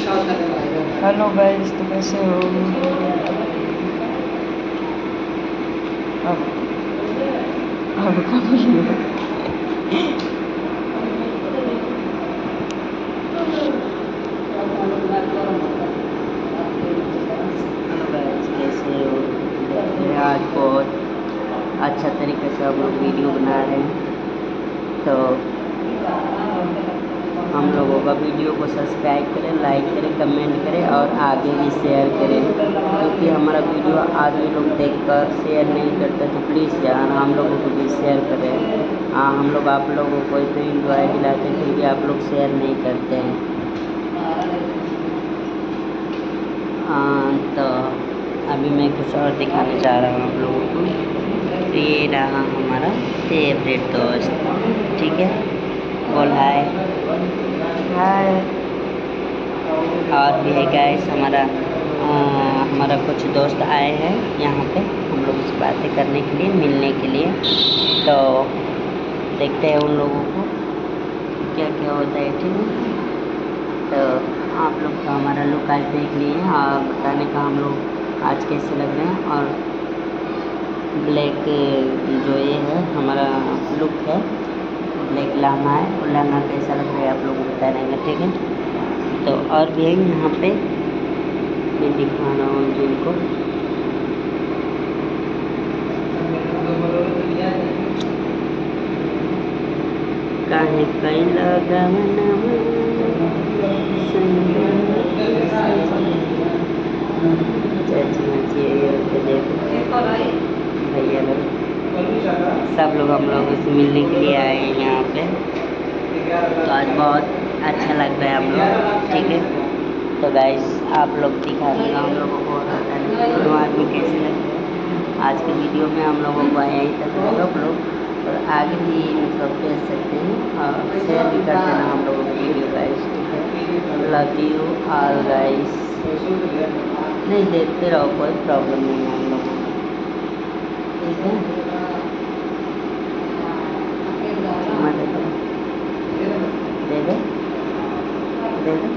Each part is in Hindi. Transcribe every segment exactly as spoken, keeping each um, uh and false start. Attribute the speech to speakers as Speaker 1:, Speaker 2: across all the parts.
Speaker 1: हेलो गाइस, तो कैसे हो? अब अब कब हेलो गाइस, कैसे हो? देखिए, आज बहुत अच्छा तरीके से हम लोग वीडियो बना रहे हैं। तो हम लोगों का वीडियो को सब्सक्राइब करें, लाइक करें, कमेंट करें और आगे भी शेयर करें, क्योंकि हमारा वीडियो आगे लोग देखकर शेयर नहीं करते। तो प्लीज़ यार हम लोगों को भी शेयर करें। हाँ, हम लोग आप लोगों को इतनी इंजॉय दिलाते हैं, फिर भी आप लोग शेयर नहीं करते हैं। हाँ, तो अभी मैं कुछ और दिखाना चाह रहा हूँ आप लोगों को। तो ये रहा हमारा फेवरेट दोस्त, ठीक है, बोल हाय हाय। और भी है गाइस, हमारा आ, हमारा कुछ दोस्त आए हैं यहाँ पे हम लोग से बातें करने के लिए, मिलने के लिए। तो देखते हैं उन लोगों को क्या क्या होता है, ठीक है। तो आप लोग का हमारा लुक आज देख लिए और बताने का हम लोग आज कैसे लग रहे हैं। और ब्लैक जो ये है हमारा लुक है, ब्लैक लहंगा है, और लहंगा कैसा लग रहा है आप लोग को बता रहेंगे, ठीक है। तो और भी है यहाँ पे, मैं दिखा रहा हूँ जिनको। काहे कैला गवनवा चाची माची भैया लोग सब लोग हम लोग से मिलने के लिए आए हैं यहाँ पे। तो आज बहुत अच्छा लग रहा है हम लोग, ठीक है। तो गाइस आप लोग दिखा देगा हम लोगों को आज में कैसे लग रहा है। आज के वीडियो में हम लोगों को यहीं तक लोग लोग और आगे भी मतलब भेज सकते हैं और शेयर भी कर देना हम लोगों को वीडियो गाइस, ठीक है। लव यू ऑल गाइस, नहीं देखते रहो, कोई प्रॉब्लम नहीं है हम लोगों को, ठीक है। दे दे दे दे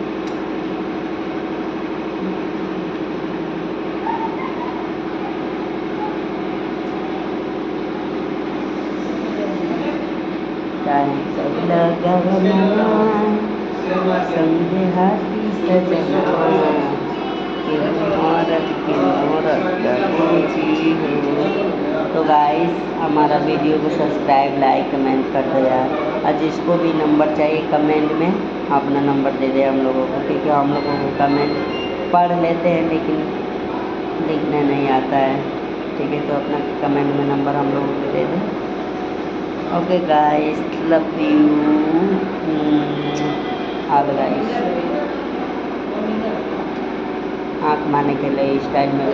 Speaker 1: संगे हाथी सजना के मोरत के मोरत पूछी हो। तो गाइस हमारा वीडियो को सब्सक्राइब, लाइक, कमेंट कर दो यार। और जिसको भी नंबर चाहिए कमेंट में अपना नंबर दे दे हम लोगों को, क्योंकि हम लोगों को कमेंट पढ़ लेते हैं लेकिन लिखना नहीं आता है, ठीक है। तो अपना कमेंट में नंबर हम लोगों को दे दें। Okay guys, love you all guys. आँख मारने के लिए स्टाइल में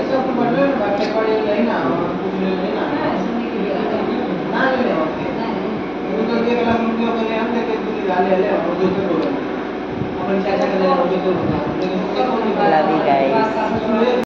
Speaker 1: लव यू गाइस।